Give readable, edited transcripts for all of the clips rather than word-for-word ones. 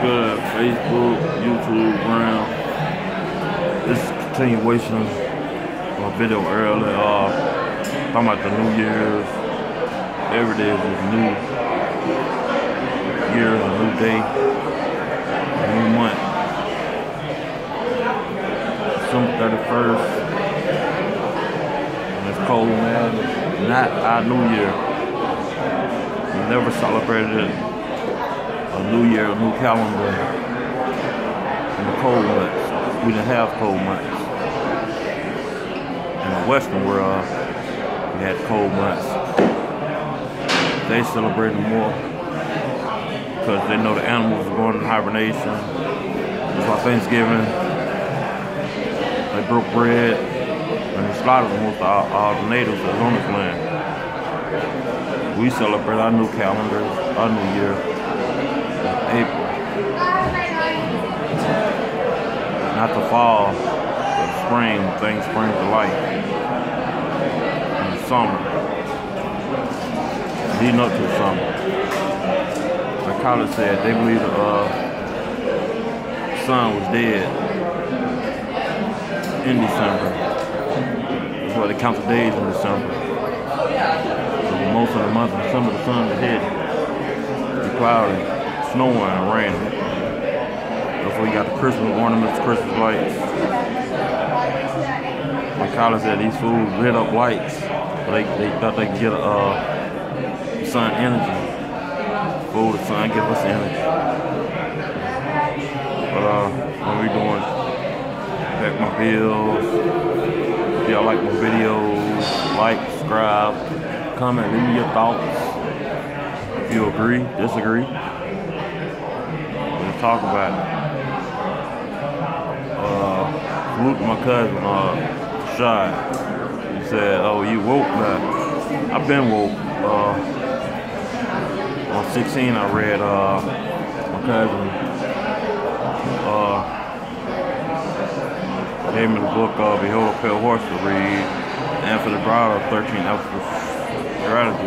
good? Facebook, YouTube, Gram. This is a continuation of a video earlier. Talking about the New Year's. Every day is a new year, a new day, a new month. December 31st. And it's cold, man. It's not our New Year. We never celebrated a new year, a new calendar in the cold months. We didn't have cold months. In the Western world, we had cold months. They celebrated more because they know the animals are going into hibernation. That's why Thanksgiving, they broke bread and they slaughtered most of all the natives that's on this land. We celebrate our new calendar, our new year, April. Not the fall, but the spring, things spring to life. And the summer. Leading up to the summer. Like College said, they believe the sun was dead in December. That's why they count the days in December. So most of the month of December, the sun is hidden. It's cloudy, snowing, and raining. That's why you got the Christmas ornaments, Christmas lights. Like College said, these fools lit up lights, but they thought they could get sun energy. Oh, the sun give us energy. But what we doing? Back my bills. If y'all like my videos, like, subscribe, comment, leave me your thoughts. If you agree, disagree, we'll talk about it. Salute to my cousin, Shy. He said, "Oh, you woke now." I've been woke. On 16, I read my cousin gave me the book Behold a Pale Horse to read, and for the Bride of 13 Episodes Strategy.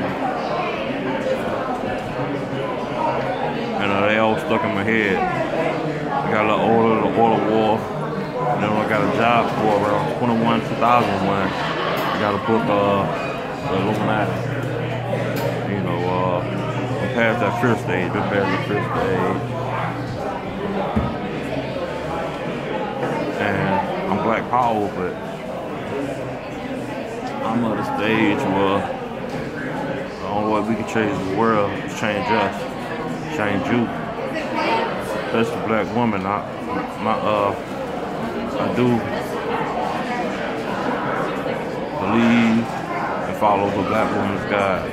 And they all stuck in my head. I got a little older, the Oil War, and then I got a job for around 21, 2001. I got a book, the Illuminati. You know, past that first stage, been past the first stage. And I'm Black Power, but I'm at a stage where the only way we can change the world is change us, change you. Especially Black women. I do believe and follow the Black woman's guide.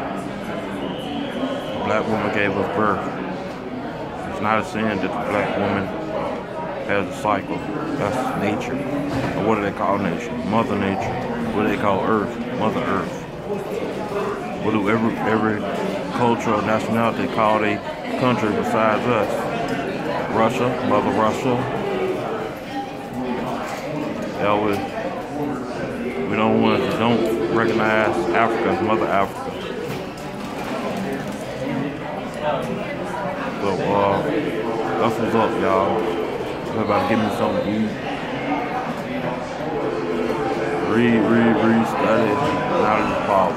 Black woman gave us birth. It's not a sin that the Black woman has a cycle. That's nature. Or what do they call nature? Mother Nature. What do they call Earth? Mother Earth. What do every culture or nationality call a country besides us? Russia, Mother Russia. We don't recognize Africa as Mother Africa. So, that's what's up, y'all. I'm about to give me something to eat. Read, study, knowledge is power.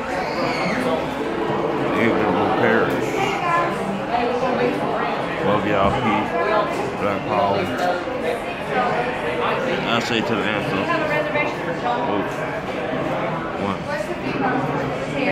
Ignorant will perish. Love y'all, peace, Black power. I say to the answer.